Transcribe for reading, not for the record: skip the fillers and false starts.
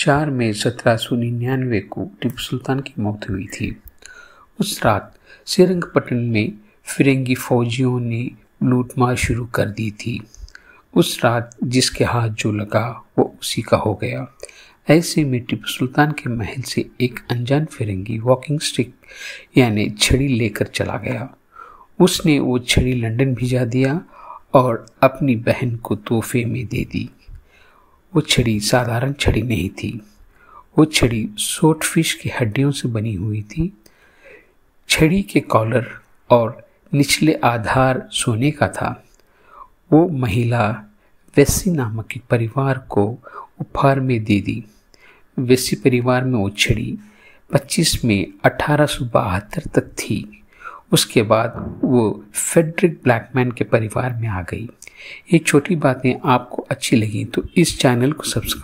4 मई 1799 को टीपू सुल्तान की मौत हुई थी। उस रात श्रीरंगपट्टन में फिरंगी फौजियों ने लूटमार शुरू कर दी थी। उस रात जिसके हाथ जो लगा वो उसी का हो गया। ऐसे में टीपू सुल्तान के महल से एक अनजान फिरंगी वॉकिंग स्टिक यानी छड़ी लेकर चला गया। उसने वो छड़ी लंदन भिजा दिया और अपनी बहन को तोहफे में दे दी। वो छड़ी साधारण छड़ी नहीं थी, वो छड़ी स्वॉर्डफिश की हड्डियों से बनी हुई थी। छड़ी के कॉलर और निचले आधार सोने का था। वो महिला वेसी नामक एक परिवार को उपहार में दे दी। वेसी परिवार में वो छड़ी 25 मई 1872 तक थी। उसके बाद वो फ्रेडरिक ब्लैकमैन के परिवार में आ गई। ये छोटी बातें आपको अच्छी लगी तो इस चैनल को सब्सक्राइब